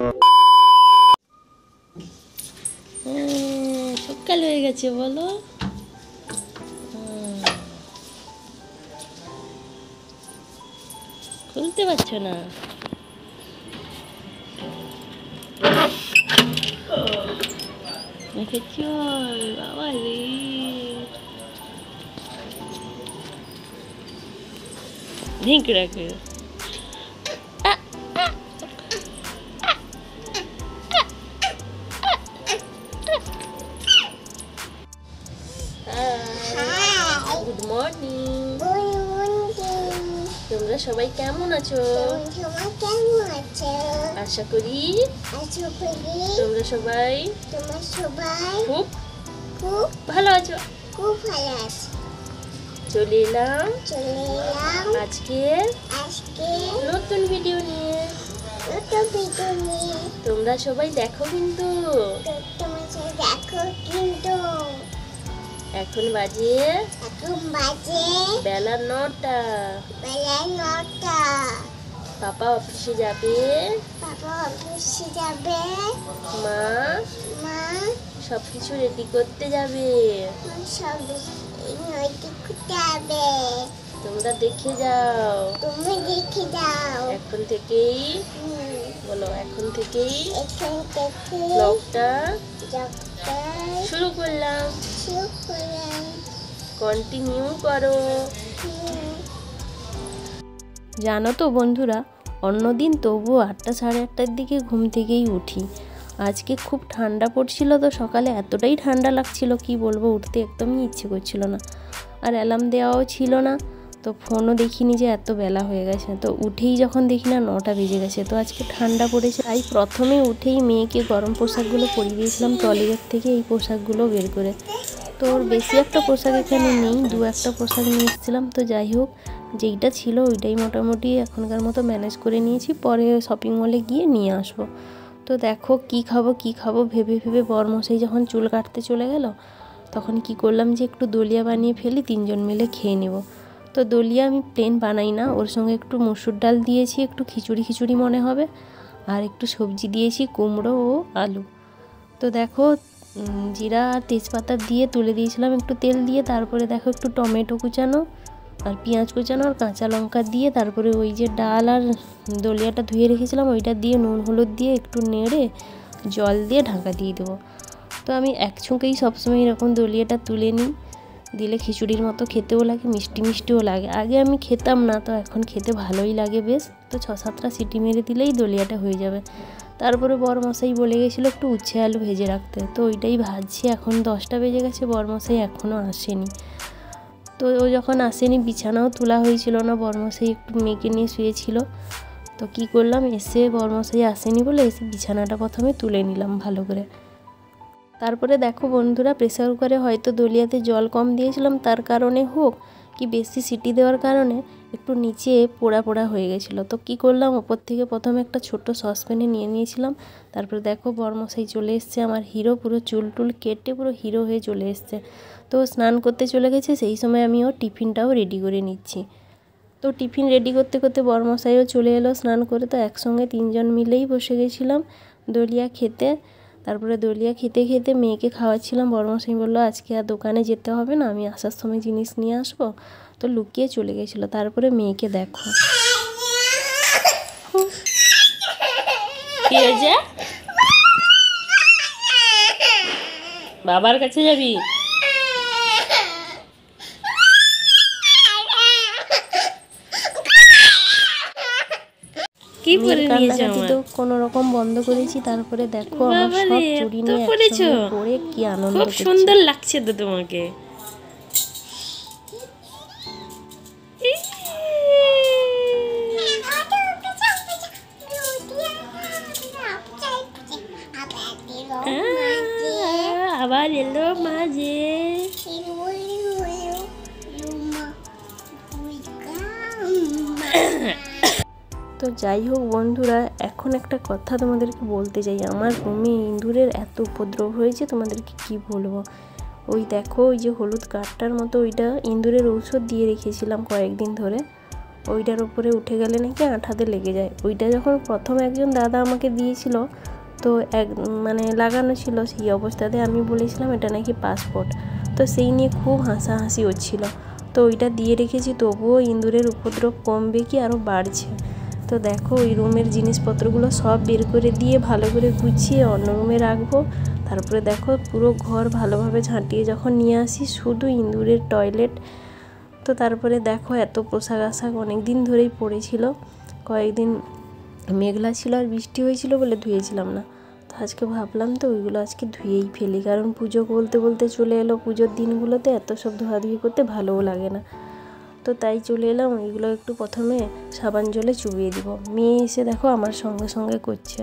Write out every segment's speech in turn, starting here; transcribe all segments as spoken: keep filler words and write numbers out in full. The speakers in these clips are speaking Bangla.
সকাল হয়ে গেছে বলো। খুলতে পারছো না? চল বাবা রে, ধিঙ্ক রাখবে। গুড মর্নিং, তোমরা সবাই কেমন আছো? আশা করি তোমরা সবাই খুব খুব ভালো আছো। খুব ভালো আছো। চলে এলাম আজকে আজকে নতুন ভিডিও নিয়ে। নতুন ভিডিও নিয়ে তোমরা সবাই দেখো কিন্তু, তোমরা সবাই দেখো কিন্তু। এখন বাজে এখন বাজে বেলা নটা বেলা নটা পাপা অফিসে যাবে পাপা অফিসে যাবে মা মা সব কিছু রেডি করতে যাবে সব রেডি করতে যাবে। তোমরা দেখে যাও তুমি দেখে যাও। এখন থেকেই বলো, এখন থেকেই এখন থেকে ব্লগটা শুরু করলাম শুরু করলাম কন্টিনিউ করো। জানো তো বন্ধুরা, অন্যদিন তবু আটটা সাড়ে আটটার দিকে ঘুম থেকেই উঠি। আজকে খুব ঠান্ডা পড়ছিল, তো সকালে এতটাই ঠান্ডা লাগছিল কি বলবো, উঠতে একদমই ইচ্ছে করছিল না। আর অ্যালার্ম দেওয়াও ছিল না, তো ফোনও দেখিনি যে এত বেলা হয়ে গেছে। তো উঠেই যখন দেখি না নটা বেজে গেছে। তো আজকে ঠান্ডা পড়েছে, তাই প্রথমে উঠেই মেয়েকে গরম পোশাকগুলো পরিয়ে দিয়েছিলাম ট্রলিব্যাগ থেকে, এই পোশাকগুলো বের করে। তো ওর বেশি একটা পোশাক এখানে নেই, দু একটা পোশাক নিয়ে এসেছিলাম। তো যাই হোক, যেইটা ছিল ওইটাই মোটামুটি এখনকার মতো ম্যানেজ করে নিয়েছি, পরে শপিং মলে গিয়ে নিয়ে আসবো। তো দেখো কি খাবো কি খাবো ভেবে ভেবে বরমশাই যখন চুল কাটতে চলে গেল, তখন কি করলাম যে একটু দলিয়া বানিয়ে ফেলি, তিনজন মিলে খেয়ে নেব। তো দলিয়া আমি প্লেন বানাই না, ওর সঙ্গে একটু মসুর ডাল দিয়েছি, একটু খিচুড়ি খিচুড়ি মনে হবে, আর একটু সবজি দিয়েছি কুমড়ো ও আলু। তো দেখো জিরা আর তেজপাতা দিয়ে তুলে দিয়েছিলাম একটু তেল দিয়ে, তারপরে দেখো একটু টমেটো কুচানো আর পেঁয়াজ কুচানো আর কাঁচা লঙ্কা দিয়ে, তারপরে ওই যে ডাল আর দলিয়াটা ধুয়ে রেখেছিলাম ওইটা দিয়ে নুন হলুদ দিয়ে একটু নেড়ে জল দিয়ে ঢাকা দিয়ে দেবো। তো আমি এক ছুঁকেই সবসময় এরকম দলিয়াটা তুলে নিই, দিলে খিচুড়ির মতো খেতেও লাগে, মিষ্টি মিষ্টিও লাগে। আগে আমি খেতাম না, তো এখন খেতে ভালোই লাগে বেশ। তো ছ সাতটা সিটি মেরে দিলেই দলিয়াটা হয়ে যাবে। তারপরে বরমশাই বলে গেছিলো একটু উচ্ছে আলু ভেজে রাখতে, তো ওইটাই ভাজছি। এখন দশটা বেজে গেছে, বরমশাই এখনও আসেনি। তো ও যখন আসেনি বিছানাও তোলা হয়েছিল না, বরমশাই একটু মেয়েকে নিয়ে শুয়েছিল। তো কি করলাম, এসে বরমশাই আসেনি বলে এসে বিছানাটা প্রথমে তুলে নিলাম ভালো করে। তারপরে দেখো বন্ধুরা, প্রেসার কুকারে হয়তো দলিয়াতে জল কম দিয়েছিলাম, তার কারণে হোক কি বেশি সিটি দেওয়ার কারণে একটু নিচে পোড়া পোড়া হয়ে গেছিলো। তো কি করলাম, ওপর থেকে প্রথমে একটা ছোট সসপ্যানে নিয়ে নিয়েছিলাম। তারপরে দেখো বরমশাই চলে এসছে, আমার হিরো, পুরো চুল টুল কেটে পুরো হিরো হয়ে চলে এসছে। তো স্নান করতে চলে গেছে, সেই সময় আমি ওর টিফিনটাও রেডি করে নিচ্ছি। তো টিফিন রেডি করতে করতে বরমশাইও চলে এলো স্নান করে। তো একসঙ্গে তিনজন মিলেই বসে গেছিলাম দলিয়া খেতে। তারপরে দলিয়া খেতে খেতে মেয়েকে খাওয়াচ্ছিলাম। বরমশাই বললো আজকে আর দোকানে যেতে হবে না, আমি আসার সময় জিনিস নিয়ে আসবো। তো লুকিয়ে চলে গেছিলো। তারপরে মেয়েকে দেখো কি হয়েছে, বাবার কাছে যাবি? কি পরে নিয়েছো? তো কোনো রকম বন্ধ করেছি। তারপরে দেখো আমার সব চুড়ি নিয়ে একসঙ্গে পরে কি আনন্দ করছি। খুব সুন্দর লাগছে তো তোমাকে। আবার এলো মাঝে। তো যাই হোক বন্ধুরা, এখন একটা কথা তোমাদেরকে বলতে চাই। আমার রুমে ইঁদুরের এত উপদ্রব হয়েছে, তোমাদেরকে কি বলবো। ওই দেখো ওই যে হলুদ কাঠটার মতো, ওইটা ইঁদুরের ঔষধ দিয়ে রেখেছিলাম কয়েকদিন ধরে, ওইটার উপরে উঠে গেলে নাকি আঠাতে লেগে যায়। ওইটা যখন প্রথম একজন দাদা আমাকে দিয়েছিল তো এক মানে লাগানো ছিল, সেই অবস্থাতে আমি বলেছিলাম এটা নাকি পাসপোর্ট। তো সেই নিয়ে খুব হাসাহাসি হচ্ছিল। তো ওইটা দিয়ে রেখেছি, তবুও ইঁদুরের উপদ্রব কমবে কি আরও বাড়ছে। তো দেখো ওই রুমের জিনিসপত্রগুলো সব বের করে দিয়ে ভালো করে গুছিয়ে অন্য রুমে রাখবো। তারপরে দেখো পুরো ঘর ভালোভাবে ঝাঁটিয়ে যখন নিয়ে আসি শুধু ইঁদুরের টয়লেট। তো তারপরে দেখো এত পোশাক আশাক অনেক দিন ধরেই পড়েছিল, কয়েকদিন মেঘলা ছিল আর বৃষ্টি হয়েছিল বলে ধুয়েছিলাম না। তো আজকে ভাবলাম তো ওইগুলো আজকে ধুয়েই ফেলি, কারণ পুজো বলতে বলতে চলে এলো, পুজোর দিনগুলোতে এত সব ধোয়াধুয়ি করতে ভালোও লাগে না। তো তাই চলে এলাম, ওইগুলো একটু প্রথমে সাবান জলে চুবিয়ে দিব। মেয়ে এসে দেখো আমার সঙ্গে সঙ্গে করছে।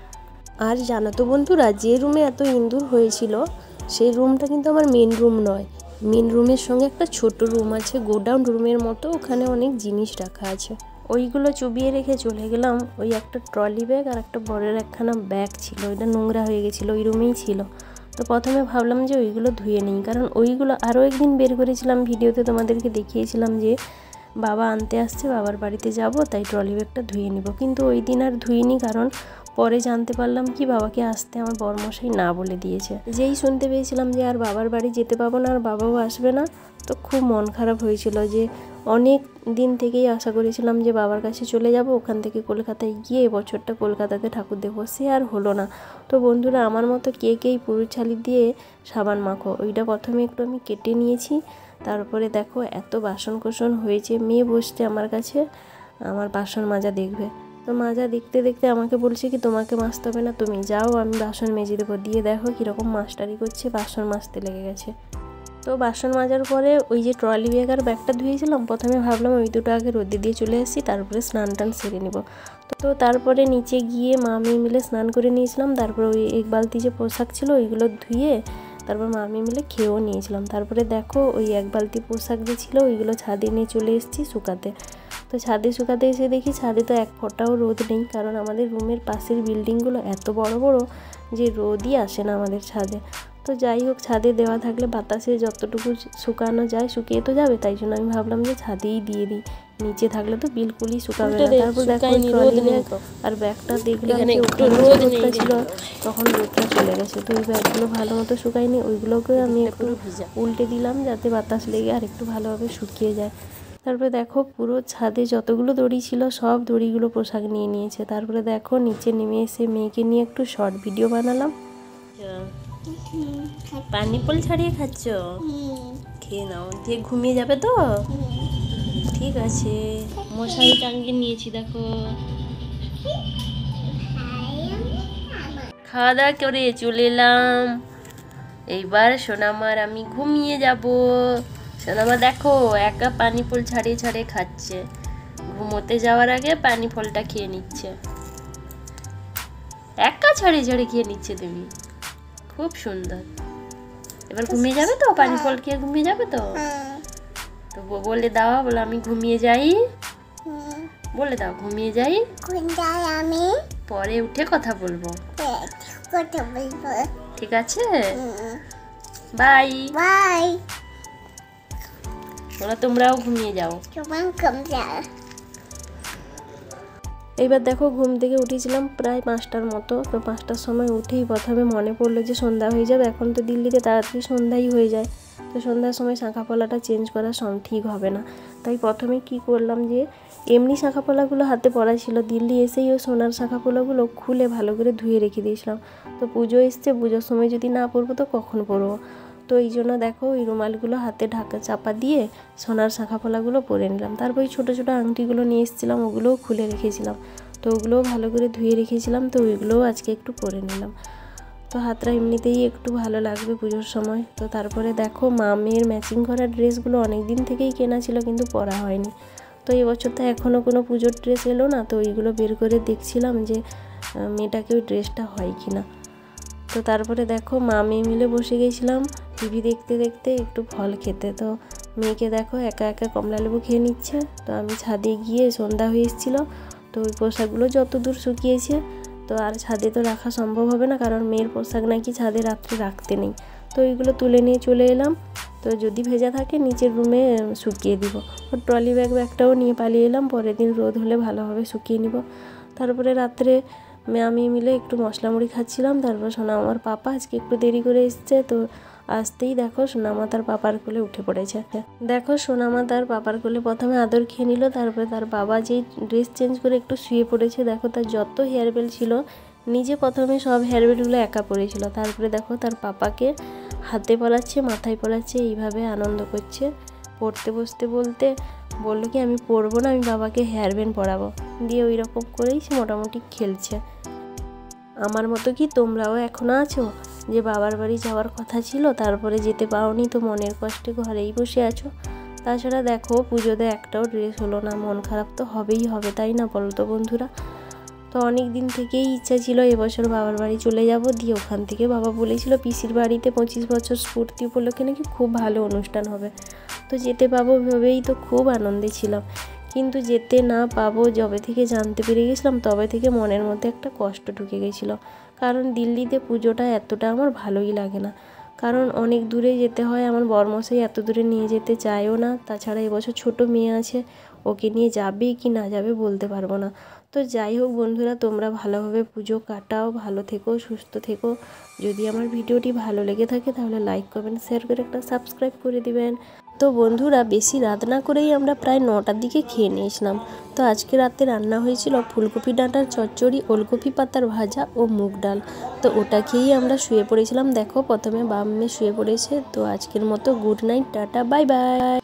আর জানো তো বন্ধুরা, যে রুমে এত ইঁদুর হয়েছিল সেই রুমটা কিন্তু আমার মেন রুম নয়। মেন রুমের সঙ্গে একটা ছোট রুম আছে, গোডাউন রুমের মতো, ওখানে অনেক জিনিস রাখা আছে। ওইগুলো চুবিয়ে রেখে চলে গেলাম। ওই একটা ট্রলি ব্যাগ আর একটা বড়ের একখানা ব্যাগ ছিল, ওইটা নোংরা হয়ে গেছিলো, ওই রুমেই ছিল। তো প্রথমে ভাবলাম যে ওইগুলো ধুয়ে নিই, কারণ ওইগুলো আরও একদিন বের করেছিলাম ভিডিওতে, তোমাদেরকে দেখিয়েছিলাম যে বাবা আনতে আসছে, বাবার বাড়িতে যাব, তাই ট্রলি ব্যাগটা ধুয়ে নিব। কিন্তু ওই দিন আর ধুইনি, কারণ পরে জানতে পারলাম কি বাবাকে আসতে আমার বরমশাই না বলে দিয়েছে। যেই শুনতে পেয়েছিলাম যে আর বাবার বাড়ি যেতে পাবো না আর বাবাও আসবে না, তো খুব মন খারাপ হয়েছিল। যে অনেক দিন থেকেই আশা করেছিলাম যে বাবার কাছে চলে যাব, ওখান থেকে কলকাতায় গিয়ে এবছরটা কলকাতাতে ঠাকুর দেখবো, সে আর হলো না। তো বন্ধুরা আমার মতো কে কেই পুরুষ ছালি দিয়ে সাবান মাখো। ওইটা প্রথমে একটু আমি কেটে নিয়েছি। তারপরে দেখো এত বাসন কোসন হয়েছে, মেয়ে বসছে আমার কাছে আমার বাসন মাজা দেখবে। তো মাজা দেখতে দেখতে আমাকে বলছে কি তোমাকে মাজতে হবে না, তুমি যাও, আমি বাসন মেজে দেবো। দিয়ে দেখো কীরকম মাস্টারি করছে, বাসন মাজতে লেগে গেছে। তো বাসন মাজার পরে ওই যে ট্রলি ব্যাগ আর ব্যাগটা ধুয়েছিলাম, প্রথমে ভাবলাম ওই দুটো আগে রোদে দিয়ে চলে আসি, তারপরে স্নান টান সেরে নিব। তো তারপরে নিচে গিয়ে মা মেয়ে মিলে স্নান করে নিয়েছিলাম। তারপরে ওই এক বালতি যে পোশাক ছিল ওইগুলো ধুয়ে তারপর মা মেয়ে মিলে খেয়েও নিয়েছিলাম। তারপরে দেখো ওই এক বালতি পোশাক যে ছিল ওইগুলো ছাদে নিয়ে চলে এসেছি শুকাতে। তো ছাদে শুকাতে এসে দেখি ছাদে তো এক ফোঁটাও রোদ নেই, কারণ আমাদের রুমের পাশের বিল্ডিংগুলো এত বড় বড় যে রোদই আসে না আমাদের ছাদে। তো যাই হোক, ছাদে দেওয়া থাকলে বাতাসে যতটুকু শুকানো যায় শুকিয়ে তো যাবে, তাই জন্য আমি ভাবলাম যে ছাদেই দিয়ে দিই, নিচে থাকলে তো বিলকুলই শুকাবে না। তারপর দেখো ট্রলি ব্যাগ আর ব্যাগটা দেখলাম যে ওখানে রোদটা ছিল, তখন রোদটা চলে গেছে। তো ওই ব্যাগগুলো ভালো মতো শুকায়নি, ওইগুলোকে আমি একটু উল্টে দিলাম যাতে বাতাস লেগে আর একটু ভালোভাবে শুকিয়ে যায়। তারপরে দেখো পুরো ছাদে যতগুলো দড়ি ছিল সব দড়িগুলো পোশাক নিয়ে নিয়েছে। তারপরে দেখো নিচে নেমে এসে মেয়েকে নিয়ে একটু শর্ট ভিডিও বানালাম। পানি পল ছাড়িয়ে খাচ্ছ, খেয়ে নাও, দিয়ে ঘুমিয়ে যাবে তো, ঠিক আছে। মশারি টাঙিয়ে নিয়েছি দেখো। খাওয়া দাওয়া করে চলে এলাম, এইবার সোনামার আমি ঘুমিয়ে যাব। সোনামা দেখো একা পানি ফল ছাড়িয়ে ছাড়িয়ে খাচ্ছে, ঘুমোতে যাওয়ার আগে পানি ফলটা খেয়ে নিচ্ছে, একা ছাড়িয়ে ছাড়িয়ে খেয়ে নিচ্ছে। তুমি খুব সুন্দর। এবার ঘুমিয়ে যাবে তো, পানি ফল খেয়ে ঘুমিয়ে যাবে তো। তো বলে দাও, বলো আমি ঘুমিয়ে যাই, বলে দাও ঘুমিয়ে যাই, আমি পরে উঠে কথা বলবো, কথা বলবো, ঠিক আছে, বাই বাই। বলো তোমরাও ঘুমিয়ে যাও। এইবার দেখো ঘুম থেকে উঠেছিলাম প্রায় পাঁচটার মতো। তো পাঁচটার সময় উঠেই প্রথমে মনে পড়লো যে সন্ধ্যা হয়ে যাবে, এখন তো দিল্লিতে তাড়াতাড়ি সন্ধ্যাই হয়ে যায়। তো সন্ধ্যার সময় শাঁখাপলাটা চেঞ্জ করা সব ঠিক হবে না, তাই প্রথমে কি করলাম যে এমনি শাঁখাপলাগুলো হাতে পড়া ছিল, দিল্লি এসেই ও সোনার শাঁখাপলাগুলো খুলে ভালো করে ধুয়ে রেখে দিয়েছিলাম। তো পুজো এসছে, পুজোর সময় যদি না পরবো তো কখন পরবো। তো এই জন্য দেখো ওই রুমালগুলো হাতে ঢাকা চাপা দিয়ে সোনার শাঁখাপলাগুলো পরে নিলাম। তারপর ওই ছোটো ছোটো আংটিগুলো নিয়ে এসেছিলাম, ওগুলোও খুলে রেখেছিলাম। তো ওগুলোও ভালো করে ধুয়ে রেখেছিলাম, তো ওইগুলোও আজকে একটু পরে নিলাম। তো হাতটা এমনিতেই একটু ভালো লাগবে পুজোর সময়। তো তারপরে দেখো মা মেয়ের ম্যাচিং করা ড্রেসগুলো অনেক দিন থেকেই কেনা ছিল কিন্তু পরা হয়নি। তো এবছর তো এখনও কোনো পুজোর ড্রেস এলো না, তো ওইগুলো বের করে দেখছিলাম যে মেয়েটাকে ওই ড্রেসটা হয় কি না। তো তারপরে দেখো মা মেয়ে মিলে বসে গেছিলাম টিভি দেখতে দেখতে একটু ফল খেতে। তো মেয়েকে দেখো একা একা কমলা লেবু খেয়ে নিচ্ছে। তো আমি ছাদে গিয়ে সন্ধ্যা হয়ে এসেছিলো, তো ওই পোশাকগুলো যত দূর শুকিয়েছে, তো আর ছাদে তো রাখা সম্ভব হবে না, কারণ মেয়ের পোশাক নাকি ছাদে রাত্রে রাখতে নেই। তো এইগুলো তুলে নিয়ে চলে এলাম। তো যদি ভেজা থাকে নিচের রুমে শুকিয়ে দিব। আর ট্রলি ব্যাগ ব্যাগটাও নিয়ে পালিয়ে এলাম, পরের দিন রোদ হলে ভালোভাবে শুকিয়ে নিব। তারপরে রাত্রে আমি মিলে একটু মশলা মুড়ি খাচ্ছিলাম। তারপর সোনা আমার পাপা আজকে একটু দেরি করে এসছে, তো আসতেই দেখো সোনামা তার পাপার কোলে উঠে পড়েছে। দেখো সোনামা তার পাপার কোলে প্রথমে আদর খেয়ে নিল, তারপরে তার বাবা যেই ড্রেস চেঞ্জ করে একটু শুয়ে পড়েছে। দেখো তার যত হেয়ার বেল ছিল নিজে প্রথমে সব হেয়ার বেলগুলো একা পড়েছিল, তারপরে দেখো তার পাপাকে হাতে পরাচ্ছে, মাথায় পরাচ্ছে, এইভাবে আনন্দ করছে। পড়তে বসতে বলতে বললো কি আমি পরবো না, আমি বাবাকে হেয়ার ব্যান্ড পরাবো। দিয়ে ওই রকম করেই সে মোটামুটি খেলছে। আমার মতো কি তোমরাও এখনও আছো যে বাবার বাড়ি যাওয়ার কথা ছিল তারপরে যেতে পারোনি, তো মনের কষ্টে ঘরেই বসে আছো? তাছাড়া দেখো পুজোতে একটাও ড্রেস হলো না, মন খারাপ তো হবেই হবে, তাই না বলো তো বন্ধুরা? তো অনেক দিন থেকেই ইচ্ছা ছিল এবছর বাবার বাড়ি চলে যাব। দিয়ে ওখান থেকে বাবা বলেছিল পিসির বাড়িতে পঁচিশ বছর স্ফূর্তি উপলক্ষে নাকি খুব ভালো অনুষ্ঠান হবে, তো যেতে পাবো ভেবেই তো খুব আনন্দে ছিলাম। কিন্তু যেতে না পাবো যবে থেকে জানতে পেরে গেছিলাম তবে থেকে মনের মধ্যে একটা কষ্ট ঢুকে গেছিলো। কারণ দিল্লিতে পুজোটা এতটা আমার ভালোই লাগে না, কারণ অনেক দূরে যেতে হয়। আমার বরমশাই এত দূরে নিয়ে যেতে চায়ও না। তাছাড়া এবছর ছোট মেয়ে আছে, ওকে নিয়ে যাবে কি না যাবে বলতে পারবো না। তো যাই হোক বন্ধুরা, তোমরা ভালোভাবে পুজো কাটাও, ভালো থেকো, সুস্থ থেকো। যদি আমার ভিডিওটি ভালো লেগে থাকে তাহলে লাইক কমেন্ট শেয়ার করে একটা সাবস্ক্রাইব করে দিবেন। তো বন্ধুরা বেশি রাত না করেই আমরা প্রায় নটার দিকে খেয়ে নিয়েছিলাম। তো আজকে রাতে রান্না হয়েছিল ফুলকপি ডাঁটার চচ্চড়ি, ওলকপি পাতার ভাজা ও মুগ ডাল। তো ওটা খেয়েই আমরা শুয়ে পড়েছিলাম। দেখো প্রথমে বাম মেয়ে শুয়ে পড়েছে। তো আজকের মতো good night, tata, bye by.